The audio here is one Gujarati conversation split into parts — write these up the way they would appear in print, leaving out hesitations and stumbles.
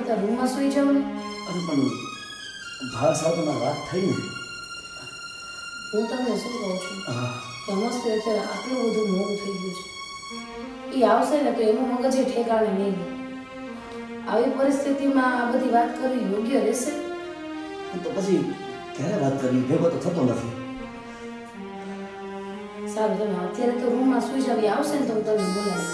તારા રૂમમાં સૂઈ જાવ ને. અરે પણ ભાવ સાવ તમારી વાત થઈ ને. હું તમને શું કહું છું કે મસ્ત અત્યારે આટલું બધું મોડું થઈ ગયું છે. એ આવશે ને તો એનું મગજ એ ઠેકાણે નહીં. આવી પરિસ્થિતિમાં આ બધી વાત કરવી યોગ્ય રહેશે? તો પછી ક્યારે વાત કરવી? ભેગો તો થતો નથી. સારું, તમે અત્યારે તો રૂમમાં સૂઈ જાવ. એ આવશે ને તો હું તમને બોલાવીશ.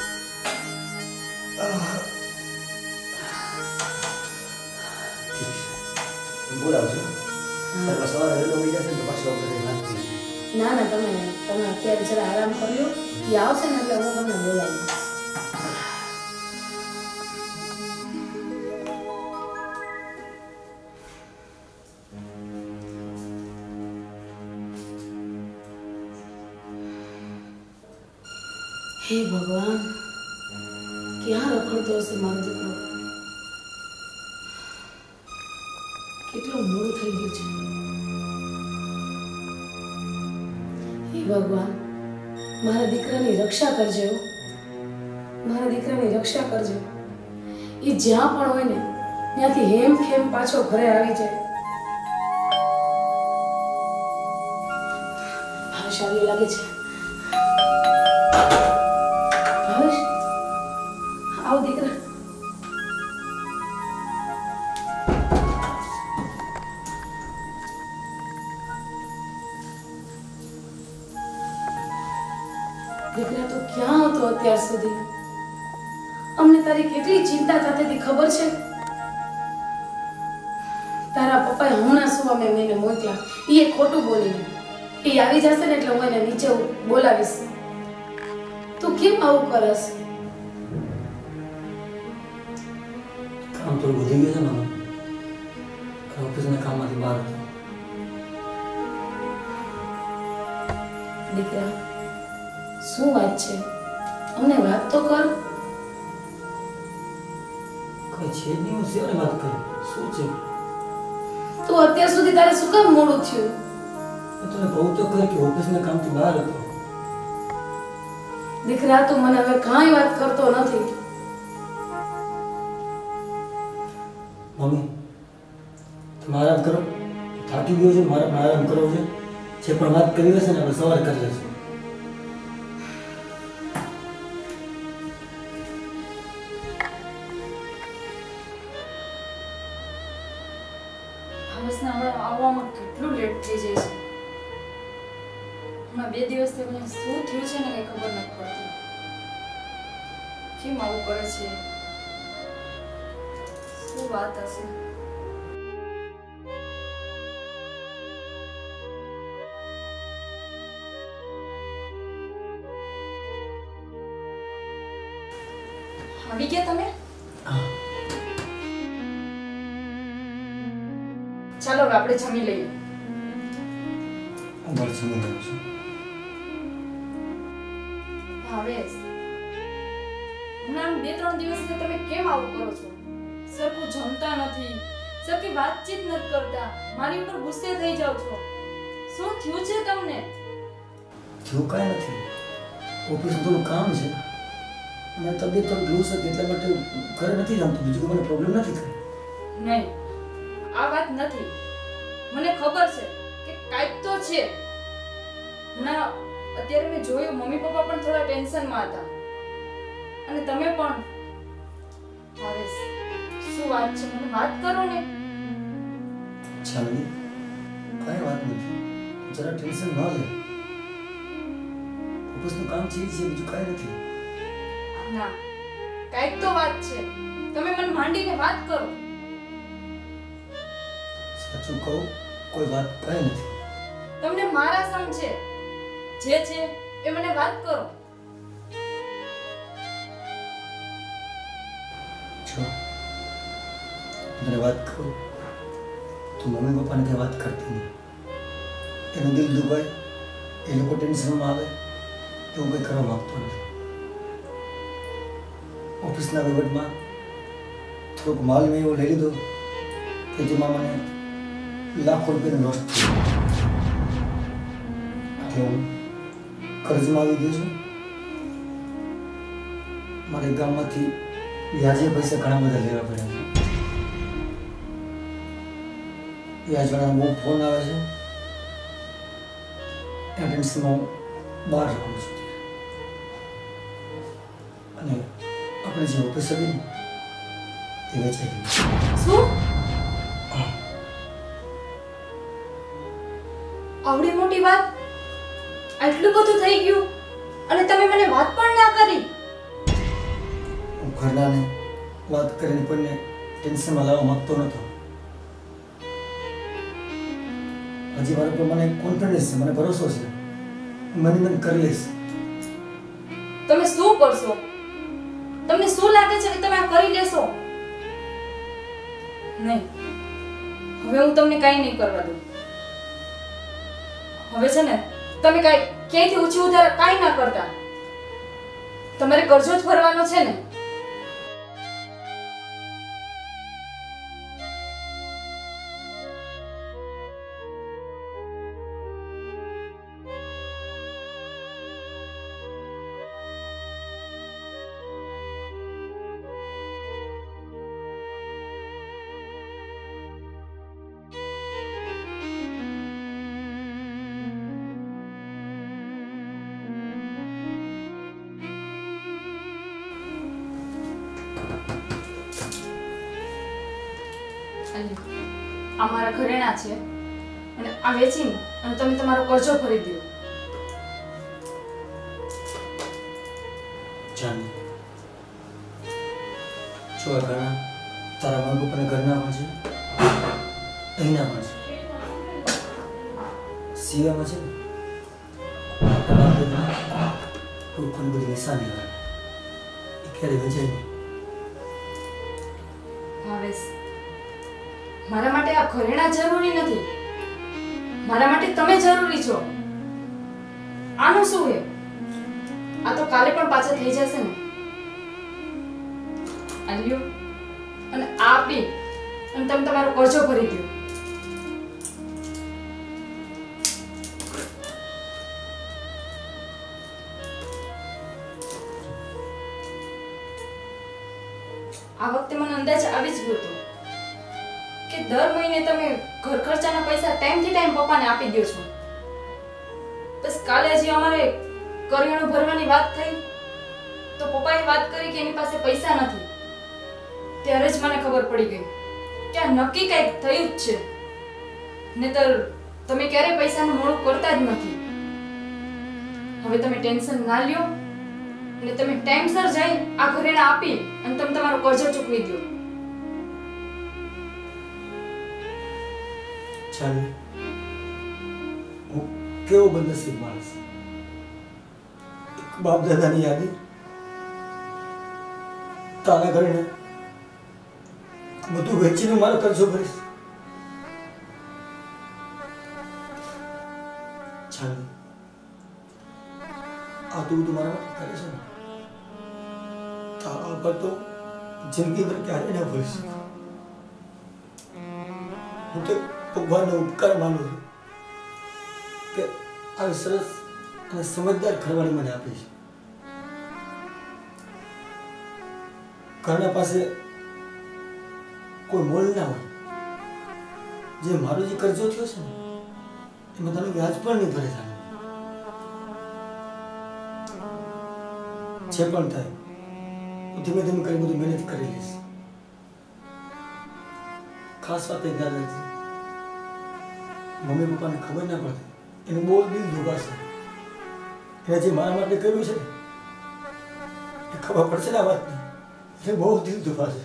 બોલાવજો. સવારે વહેલો ઉઠી જશે તો પાછું આપણે વાત કરીશું. ના ના, તમે અત્યારે જરા આરામ કરી લો. એ આવશે ને એટલે હું તમને બોલાવીશ. હે ભગવાન, ક્યાં રખડતો હશે મારો દીકરો? કેટલું મોડું થઈ ગયું છે. હે ભગવાન, મારા દીકરાની રક્ષા કરજો. મારા દીકરાની રક્ષા કરજો. એ જ્યાં પણ હોય ને ત્યાંથી હેમ ખેમ પાછો ઘરે આવી જાય. ભાવેશ આવી લાગે છે. ભાવેશ, આવ દીકરા. દીકરા તો ક્યાં હતો અત્યાર સુધી? અમને તારી કેટલી ચિંતા થતી હતી ખબર છે? તારા પપ્પાએ હમણાં શું અમે એને મોકલ્યા. એ ખોટું બોલીને એ આવી જશે ને એટલે હું એને નીચે બોલાવીશ. તું કેમ આવું કરસ? કામ થોડું વધી ગયું છે ને. ઓફિસના કામમાંથી બહાર હતો. દીકરા, શું વાત છે? અમને વાત તો કર. કઈ છે જ નહીં. હું શેની વાત કરું? શું છે? તું અત્યાર સુધી તારે શું કામ મોડું થયું? તને કહું તો ખરી કે ઓફિસના કામથી બહાર હતો. દીકરા, તું મને હવે કાંઈ વાત કરતો નથી. મમ્મી, તમે આરામ કરો. થાકી ગયો છે, મારે પણ આરામ કરવો છે. જે પણ વાત કરી હશે ને આપણે સવારે કરી લઈશું. ભાવેશના હમણાં આવવામાં કેટલું લેટ થઈ જાય છે. હમણાં 2 દિવસથી મને શું થયું છે ને કંઈ ખબર નથી પડતી. કેમ આવું કરે છે? શું વાત હશે? આવી ગયા તમે? ચાલો હવે આપણે જમી લઈએ. હું મારે જમી લઉં છું. ભાવેશ, હમણાં 2-3 દિવસથી તમે કેમ આવું કરો છો? સરખું જમતા નથી, સરખી વાતચીત નથી કરતા, મારી ઉપર ગુસ્સે થઈ જાવ છો. શું થયું છે તમને? થયું કાંઈ નથી. ઓફિસનું થોડું કામ છે અને તબિયત થોડી લૂઝ હતી એટલા માટે ઘરે નથી જમતું. બીજું મને પ્રોબ્લેમ નથી થઈ. નહીં, આ વાત નથી. મને ખબર છે કે કાંઈક તો છે. ના, અત્યારે મેં જોયું મમ્મી પપ્પા પણ થોડા ટેન્શનમાં હતા અને તમે પણ. ભાવેશ, શું વાત છે? મને વાત કરો ને. ચાલની, કાંઈ વાત નથી. જરા ટેન્શન ન લે. ઓફિસનું કામ છે બીજું કાંઈ નથી. ના, કાંઈક તો વાત છે. તમે મને માંડીને વાત કરો. સાચું કહું, કોઈ વાત કાંઈ નથી. તમને મારા સંગ છે. જે છે એ મને વાત કરો. જો મને વાત કરું તો મમ્મી પપ્પાને કંઈ વાત કરતી નહીં. એનું દિલ દુભાય, એ લોકો ટેન્શનમાં આવે એવું કંઈ કરવા માગતો નથી. ઓફિસના વહીવટમાં થોડોક માલ મેં એવો લઈ લીધો કે જેમાં મને લાખો રૂપિયાનો લોસ થયો. એટલે હું કર્જમાં આવી ગયો છું. મારે ગામમાંથી વ્યાજે પૈસા ઘણા બધા લેવા પડ્યા. એ અજવાળાનો બહુ ફોન આવે છે, એ ટેન્શનમાં હું બહાર રહું છું. અને આપણે જે ઓફિસ હતી ને એ વેચાઈ ગઈ. શું? આવડી મોટી વાત, આટલું બધું થઈ ગયું અને તમે મને વાત પણ ના કરી. હું ઘરનાને વાત કરીને કોઈને ટેન્શનમાં લાવવા માંગતો નહોતો. હજી મારા પર મને કોન્ફિડન્સ છે, મને ભરોસો છે, મને કરી લઈશ. તમે શું કરશો? તમને શું લાગે છે કે તમે આ કરી લેશો? નહીં, હવે હું તમને કાંઈ નહીં કરવા દઉં. હવે છે ને તમે ક્યાંયથી ઊંચી ઉધાર કાંઈ ના કરતા. તમારે કરજો જ ભરવાનો છે ને. આ મારા ઘરેણા છે અને આ વેચીને અને તમે તમારો કરજો ભરી દો. જાન જો આ ઘણા તારા મમ્મી પપ્પાના ઘરના પણ છે, અહીંના પણ છે, સિવાયમાં છે ને કોઈ બધી નિશાની આવે એ ક્યારે વેચાય નહીં. ભાવેશ, મારા માટે આ ઘરેણા જરૂરી નથી, મારા માટે તમે જરૂરી છો. આનું શું હે? આ તો કાલે પણ પાછા થઈ જશે ને. આ લ્યો અને આ આપી અને તમે તમારો કરજો ભરી દો. આ વખતે મને અંદાજ આવી જ ગયો હતો કે દર મહિને તમે ઘર ખર્ચાના પૈસા ટાઈમથી ટાઈમ પપ્પાને આપી દો છો. બસ કાલે હજી અમારે કરિયાણું ભરવાની વાત થઈ તો પપ્પાએ વાત કરી કે એની પાસે પૈસા નથી. ત્યારે જ મને ખબર પડી ગઈ કે આ નક્કી કંઈક થયું જ છે, નહીતર તમે ક્યારેય પૈસાનું મોડું કરતા જ નથી. હવે તમે ટેન્શન ના લ્યો અને તમે ટાઈમસર જઈ આ ઘરેણા આપી અને તમે તમારો કરજો ચૂકવી દો. ચાલ, હું કેવો બદનસીબ માણસ. એક બાપ દાદાની યાદી તારા ઘરે બધું વેચીને મારો કરજો ભરીશ. ચાલ, આ તું બધું મારા માટે કરે છે ને, તારા પર તો જિંદગીભર ક્યારે ના ભૂલી શકું. હું તો ભગવાનનો ઉપકાર માનું છું કે આવી સરસ અને સમજદાર ઘરવાળી મને આપી છે. ઘરના પાસે કોઈ મોલ ના હોય, જે મારો જે કરજો થયો છે ને એમાં તમે વ્યાજ પણ નહીં ભરે થાય. જે પણ થાય હું ધીમે ધીમે કરી બધું મહેનત કરી લઈશ. ખાસ વાત એક યાદ રાખજે, મમ્મી પપ્પાને ખબર ના પડે એનું બહુ દિલ દુભાશે. એને જે મારા માટે કર્યું છે એ ખબર પડશે ને આ વાતની, એટલે બહુ દિલ દુભાશે.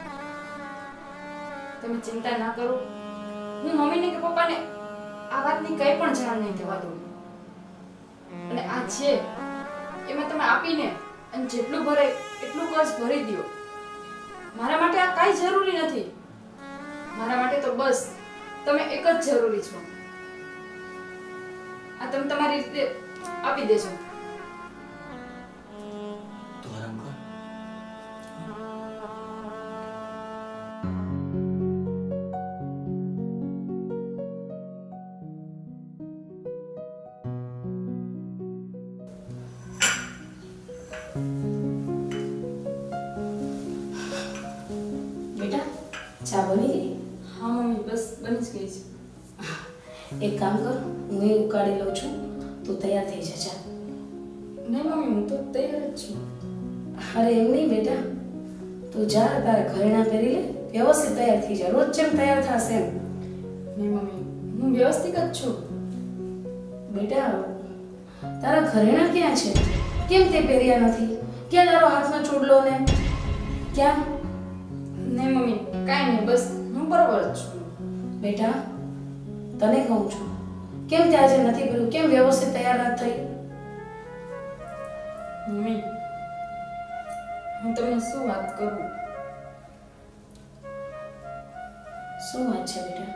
તમે ચિંતા ના કરો, હું મમ્મીને કે પપ્પાને આ વાતની કંઈ પણ જાણ નહીં થવા દઉં. અને આ છે એમાં તમે આપીને અને જેટલું ભરે એટલું કર્જ ભરી દો. મારા માટે આ કાંઈ જરૂરી નથી. મારા માટે તો બસ તમે એક જ જરૂરી છો. આ તમે તમારી રીતે આપી દેજો. તો આરામ કર. બેટા ચા બની ગઈ? હા મમ્મી, બસ બની જ ગઈ છે. એક કામ કર, હું એ ઉકાળી લઉં છું, તું તૈયાર થઈ જા. જા. નહીં મમ્મી, હું તો તૈયાર જ છું. અરે એમ નહીં બેટા, તું જા, તારા ઘરેણાં પહેરી લે, વ્યવસ્થિત તૈયાર થઈ જા. રોજ જેમ તૈયાર થશે એમ. નહીં મમ્મી, હું વ્યવસ્થિત જ છું. બેટા, તારા ઘરેણાં ક્યાં છે? કેમ તે પહેર્યા નથી? ક્યાં તારો હાથમાં ચૂડલો ને? ક્યાં? નહીં મમ્મી, કાંઈ નહીં, બસ હું બરોબર જ છું. બેટા, તને કહું છું, કેમ તે આજે નથી પહેર્યું? કેમ વ્યવસ્થિત તૈયાર નથી થઈ? મમ્મી, હું તમને શું વાત કરું? શું વાત છે બેટા?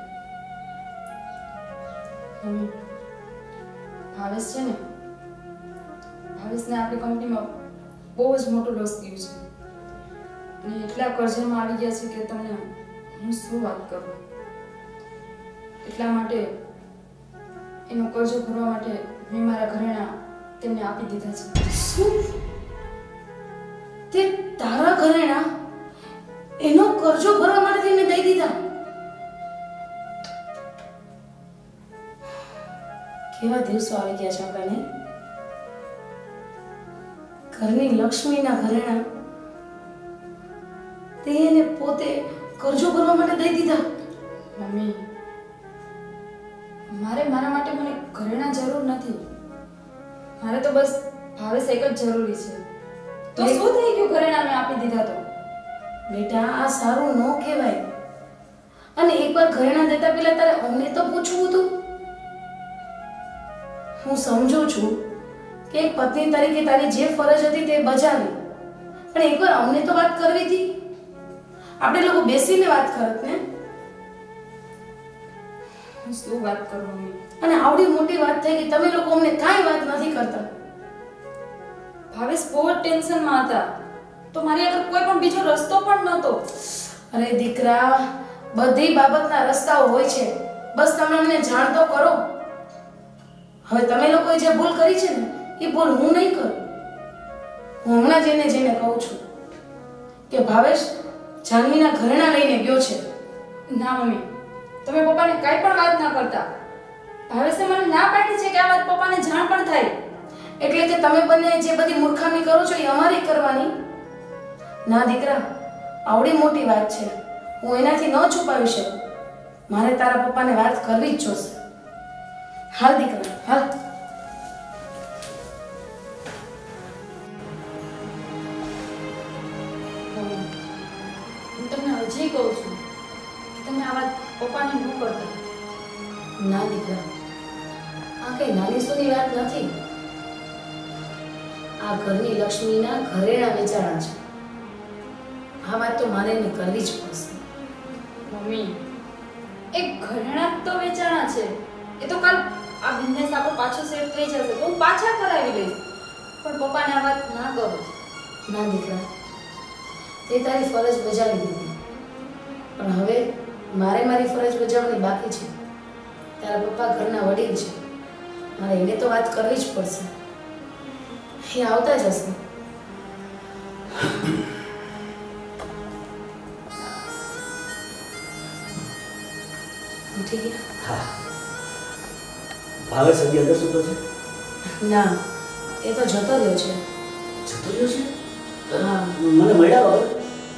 મમ્મી, ભાવેશ છે ને, ભાવેશને આપણી કંપનીમાં બહુ જ મોટો લોસ ગયું છે અને એટલા કર્જમાં આવી ગયા છે કે તમને હું શું વાત કરું. એટલા માટે એનો કર્જો ભરવા માટે મેં મારા ઘરેણાં તેમને આપી દીધા છે. શું? તે તારા ઘરેણાં એનો કરજો ભરવા માટે તેને દઈ દીધા? કેવા દિવસો આવી ગયા છે આપણાને. ઘરની લક્ષ્મીના ઘરેણાં તેને પોતે કરજો ભરવા માટે દઈ દીધા. મમ્મી, મારા માટે મને ઘરેણાં જરૂર નથી. મારે તો બસ ભાવેશ એક જ જરૂરી છે. તો શું થઈ ગયું ઘરેણાં મેં આપી દીધા તો? બેટા, આ સારું ન કહેવાય. અને એકવાર ઘરેણાં દેતા પહેલા તારે અમને તો પૂછવું હતું. હું સમજુ છું કે એક પત્ની તરીકે તારી જે ફરજ હતી તે બજાવી, પણ એકવાર અમને તો વાત કરવી હતી. આપણે લોકો બેસીને વાત કરત ને. હું શું વાત કરું મમ્મી? અને આવડી મોટી વાત થઈ ગઈ, તમે લોકો અમને કાંઈ વાત નથી કરતા. ભાવેશ બહુ જ ટેન્શનમાં હતા, તો મારી આગળ કોઈ પણ બીજો રસ્તો પણ નહોતો. અરે દીકરા, બધી બાબતના રસ્તાઓ હોય છે, બસ તમે અમને જાણ તો કરો. હવે તમે લોકોએ જે ભૂલ કરી છે ને, એ ભૂલ હું નહીં કરું. હું હમણાં જઈને કહું છું કે ભાવેશ જાનવીના ઘરેણાં લઈને ગયો છે. ના મમ્મી, તમે પપ્પાને કાંઈ પણ વાત ના કરતા. ભાવેશે મને ના પાડી છે કે આ વાત પપ્પાને જાણ પણ થાય. એટલે કે તમે બંને જે બધી મૂર્ખામી કરો છો એ અમારી કરવાની? ના દીકરા, આવડી મોટી વાત છે, હું એનાથી ન છુપાવી શકું. મારે તારા પપ્પાને વાત કરવી જ જોશે. હાલ દીકરા, હાલ. હું તમને હજી કહું છું કે તમે આ વાત પપ્પાને ન કરતા. ના દીકરા, આ કઈ નાની સૂની વાત નથી. આ ઘરની લક્ષ્મીના ઘરેણાં વેચાણા છે. આ વાત તો મારે એને કરવી જ પડશે. મમ્મી, એક ઘરેણાં તો વેચાણા છે, એ તો કાલ આ બિઝનેસ આપણો પાછો સેટ થઈ જશે તો હું પાછા કરાવી લઈશ, પણ પપ્પાને આ વાત ના કરો. ના દીકરા, તે તારી ફરજ બજાવી દીધી, પણ હવે મારે મારી ફરજ બજાવવાની બાકી છે. તારા પપ્પા ઘરના વડીલ છે, મારે એને તો વાત કરવી જ પડશે. એ આવતા જ હશે. ઉઠી ગયા? હા. ભાવેશ હજી અંદર સૂતો છે? ના, એ તો જતો રહ્યો છે. જતો રહ્યો છે? હા. મને મળ્યા વગર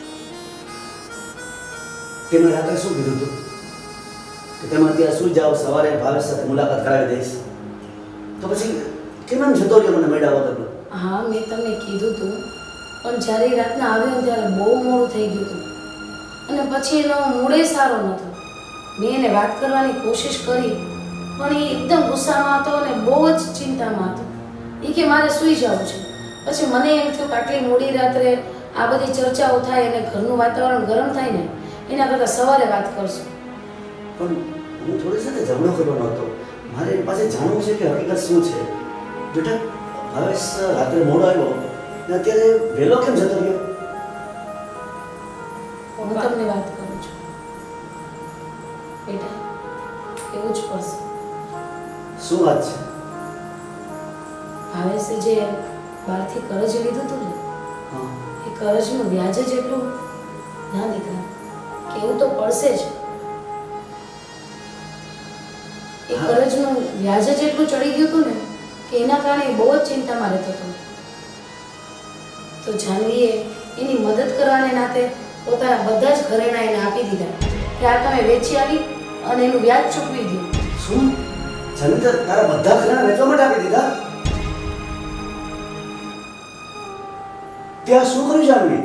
તેમણે રાત્રે શું કીધું હતું કે તમે અત્યારે સુઈ જાઓ, સવારે ભાવેશ સાથે મુલાકાત કરાવી દઈશ. તો પછી કેમ એમ જતો રહ્યો મને મળ્યા વગર? હા, મેં તમને કીધું હતું, પણ જ્યારે એ રાતના આવ્યો ને ત્યારે બહુ મોડું થઈ ગયું હતું અને પછી એનો મૂડ સારો નહોતો. મેં એને વાત કરવાની કોશિશ કરી, પણ એ એકદમ ગુસ્સામાં હતો અને બહુ જ ચિંતામાં હતો. એ કે મારે સૂઈ જવું છે. પછી મને એમ થયું કે આટલી મોડી રાત્રે આ બધી ચર્ચાઓ થાય અને ઘરનું વાતાવરણ ગરમ થાય ને, એના કરતાં સવારે વાત કરશું. પણ હું થોડી સાથે ઝઘડો કરવાનો હતો. મારે એની પાસે જાણવું છે કે હકીકત શું છે. બેટા, ભાવેશ રાત્રે મોડો આવ્યો ને અત્યારે વહેલો કેમ જતો રહ્યો? હું તમને વાત કરું છું બેટા, એવું જ પડશે. શું વાત છે? ભાવેશે જે બહારથી કરજ લીધું હતું ને, હા. એ કરજનું વ્યાજ જ એટલું. ના દીકરા, કેવું તો પડશે જ. કરજનું વ્યાજ જ એટલું ચડી ગયું હતું ને કે એના કારણે બહુ જ ચિંતામાં રહેતો હતો. તો જાનવીએ એની મદદ કરવાને નાતે પોતાના બધા જ ઘરેણા એને આપી દીધા કે આ તમે વેચી આવી અને એનું વ્યાજ ચૂકવી દો. શું જાનવી તારા બધા ઘરેણા વેચવા માટે આપી દીધા? ત્યાં શું કર્યું જાનવી?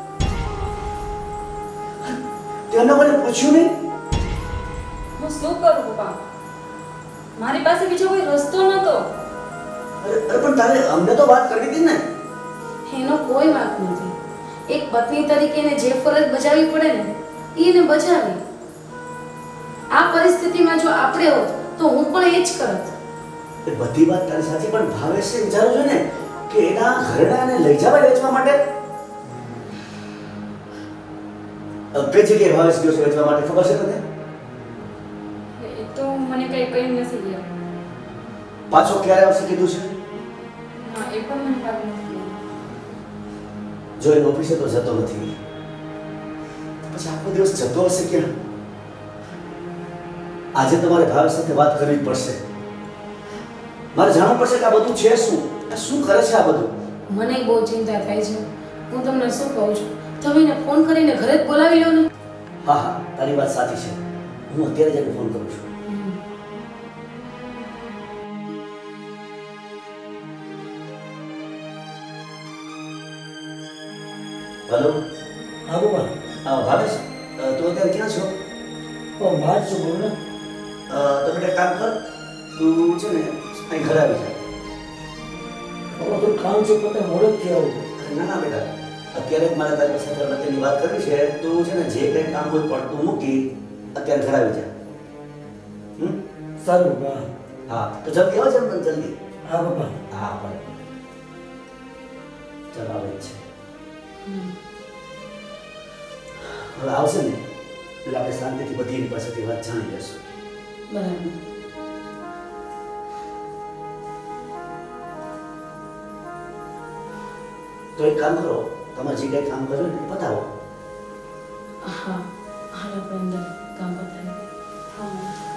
ત્યાં મને પૂછ્યું નહીં? હું શું કરું પપ્પા? મારી પાસે બીજો કોઈ રસ્તો નહોતો. અરે પણ તારે અમને તો વાત કરવી હતી ને. એનો કોઈ વાંક નથી. એક પત્ની તરીકે એને જે ફરજ બજાવવી પડે ને એને બજાવી. આ પરિસ્થિતિમાં જો આપણે હોત તો હું પણ એ જ કરત. એ બધી વાત તારી સાચી, પણ ભાવેશે વિચારું છે ને કે એના ઘરેણાને લઈ જવા વેચવા માટે કઈ જગ્યાએ ભાવેશ ગયો છે વેચવા માટે ખબર છે તને? એ તો મને કઈ કહી નથી ગયા. પાછો ક્યારે આવશે કીધું છે? હા, એ પણ મને ખબર નથી. જો એ ઓફિસે તો જતો નથી, પછી આખો દિવસ જતો હશે ક્યાં? આજે તમારે ભાવેશ સાથે વાત કરવી પડશે. મારે જાણવું પડશે કે આ બધું છે શું, આ શું કરે છે આ બધું. મને બહુ ચિંતા થાય છે. હું તમને શું કહું છું, તમે એને ફોન કરીને ઘરે જ બોલાવી લો ને. હા હા, તારી વાત સાચી છે. હું અત્યારે જ એને ફોન કરું છું. હેલો. હા પપ્પા. ભાવેશ, તું અત્યારે ક્યાં છો? બહાર છું, બોલો ને. તો બેટા કામ કર, તું છે ને અહીં ઘરે આવી જા. પપ્પા તો કામ છે, પોતે મોડેથી આવું. ના ના બેટા, અત્યારે જ મારે તારી સાથે અગત્યની વાત કરવી છે. તું છે ને જે કંઈ કામ હોય પડતું મૂકી અત્યારે ઘરે આવી જા. સારું પપ્પા. હા તો જલ્દી આવો, જલ્દી. હા પપ્પા. હા પણ ચાલ આવે જ છે. હવે આવશે ને એટલે આપણે શાંતિથી બધી એની પાસેથી વાત જાણી લેશું. બરાબર. તો એક કામ કરો, તમારે જે કંઈ કામ કર્યું ને એ પતાવો. હા, હાલ આપણે અંદર કામ પતાવીએ. હા.